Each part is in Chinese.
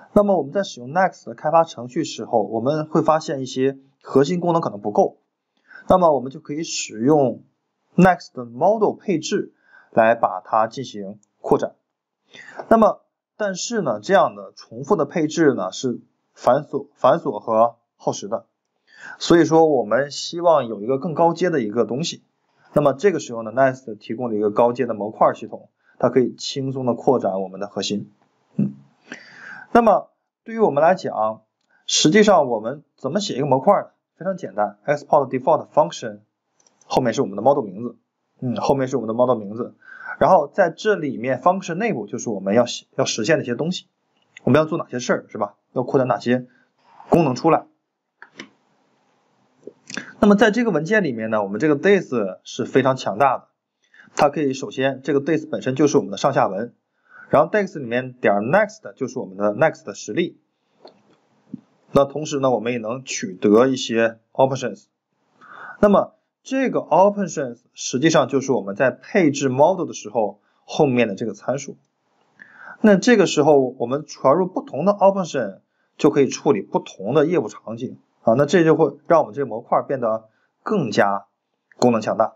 那么我们在使用 Next 的开发程序时候，我们会发现一些核心功能可能不够，那么我们就可以使用 Next 的 model 配置来把它进行扩展。那么但是呢，这样的重复的配置呢是繁琐和耗时的，所以说我们希望有一个更高阶的一个东西。那么这个时候呢 Next 提供了一个高阶的模块系统，它可以轻松的扩展我们的核心。那么对于我们来讲，实际上我们怎么写一个模块呢？非常简单 ，export default function 后面是我们的 model 名字，后面是我们的 model 名字，然后在这里面 function 内部就是我们要实现的一些东西，我们要做哪些事儿，是吧？要扩展哪些功能出来。那么在这个文件里面呢，我们这个 this 是非常强大的，它可以首先这个 this 本身就是我们的上下文，然后 this 里面点 next 就是我们的 next 的实例。那同时呢，我们也能取得一些 options。那么这个 options 实际上就是我们在配置 model 的时候后面的这个参数。那这个时候我们传入不同的 option 就可以处理不同的业务场景啊，那这就会让我们这个模块变得更加功能强大。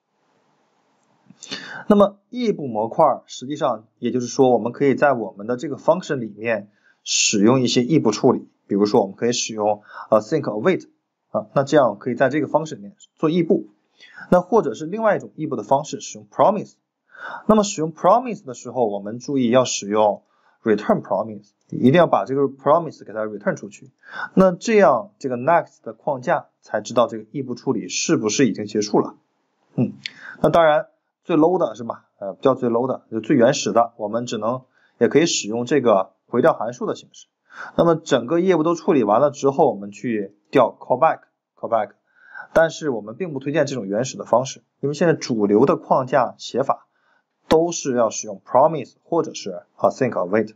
那么异步模块实际上也就是说，我们可以在我们的这个 function 里面使用一些异步处理，比如说我们可以使用think await 那这样可以在这个function 里面做异步。那或者是另外一种异步的方式，使用 promise。那么使用 promise 的时候，我们注意要使用 return promise， 一定要把这个 promise 给它 return 出去。那这样这个 next 的框架才知道这个异步处理是不是已经结束了。那当然最 low 的是吧？不叫最 low 的，就最原始的，我们也可以使用这个回调函数的形式。那么整个业务都处理完了之后，我们去调 callback， 但是我们并不推荐这种原始的方式，因为现在主流的框架写法都是要使用 promise 或者是think await。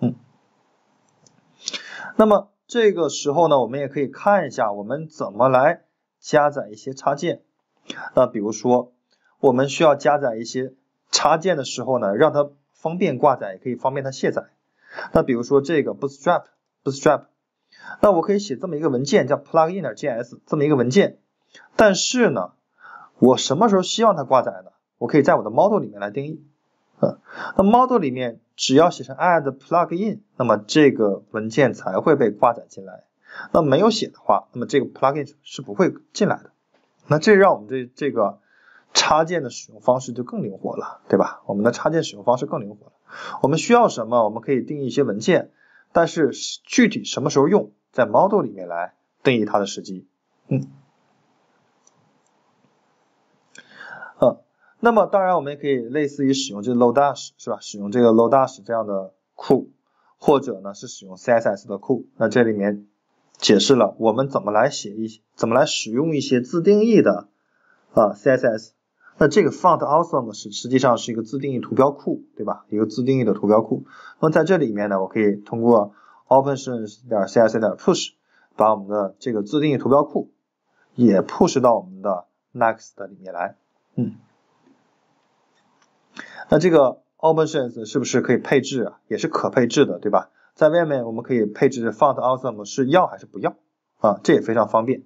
那么这个时候呢，我们也可以看一下我们怎么来加载一些插件。那比如说我们需要加载一些插件的时候呢，让它方便挂载，也可以方便它卸载。那比如说这个 bootstrap， 那我可以写这么一个文件叫 plugin.js 这么一个文件，但是呢，我什么时候希望它挂载呢？我可以在我的 model 里面来定义。那 model 里面只要写成 add plugin， 那么这个文件才会被挂载进来。那没有写的话，那么这个 plugin 是不会进来的。那这让我们这个插件的使用方式就更灵活了，对吧？我们的插件使用方式更灵活了。我们需要什么，我们可以定义一些文件，但是具体什么时候用，在 model 里面来定义它的时机。那么当然我们也可以类似于使用这个 Lodash 是吧？使用这个 Lodash 这样的库，或者呢是使用 CSS 的库。那这里面解释了我们怎么来使用一些自定义的CSS。那这个 font awesome 实际上是一个自定义图标库，对吧？一个自定义的图标库。那么在这里面呢，我可以通过 options.css.push 把我们的这个自定义图标库也 push 到我们的 next 里面来。那这个 options 是不是可以配置啊？也是可配置的，对吧？在外面我们可以配置 font awesome 是要还是不要这也非常方便。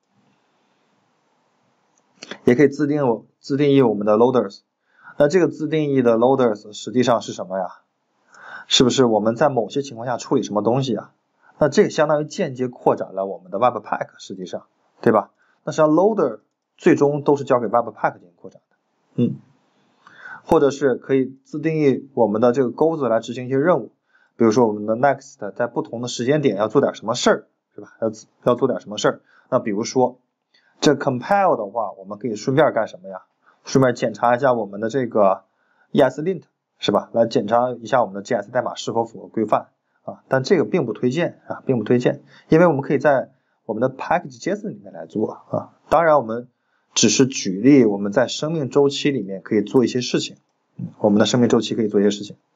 也可以自定义我们的 loaders。那这个自定义的 loaders 实际上是什么呀？是不是我们在某些情况下处理什么东西啊？那这个相当于间接扩展了我们的 webpack， 实际上，对吧？那实际上 loader 最终都是交给 webpack 进行扩展的。或者是可以自定义我们的这个钩子来执行一些任务，比如说我们的 next 在不同的时间点要做点什么事儿，是吧？要做点什么事儿。那比如说这 compile 的话，我们可以顺便干什么呀？顺便检查一下我们的这个 ESLint， 是吧？来检查一下我们的 JS 代码是否符合规范但这个并不推荐，因为我们可以在我们的 package.js 里面来做当然我们只是举例我们在生命周期里面可以做一些事情，我们的生命周期可以做一些事情。